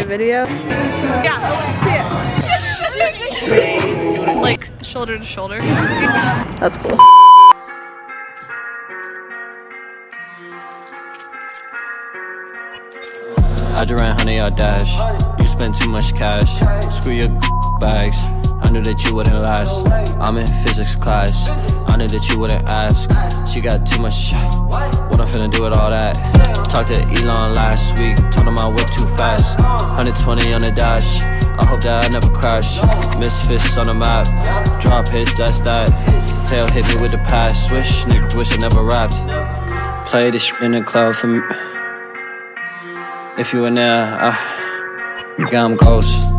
video? Yeah, see it. Like shoulder to shoulder. That's cool. I just ran 100-yard dash. You spent too much cash. Screw your bags. I knew that you wouldn't last. I'm in physics class. I knew that you wouldn't ask. She got too much. What I'm finna do with all that? Talked to Elon last week. Told him I whip too fast. 120 on the dash. I hope that I never crash. Misfits on the map. Drop hits, that's that. Tail hit me with the pass. Swish, niggas wish I never rapped. Play this shit in the club for me. If you were there, I'm ghost.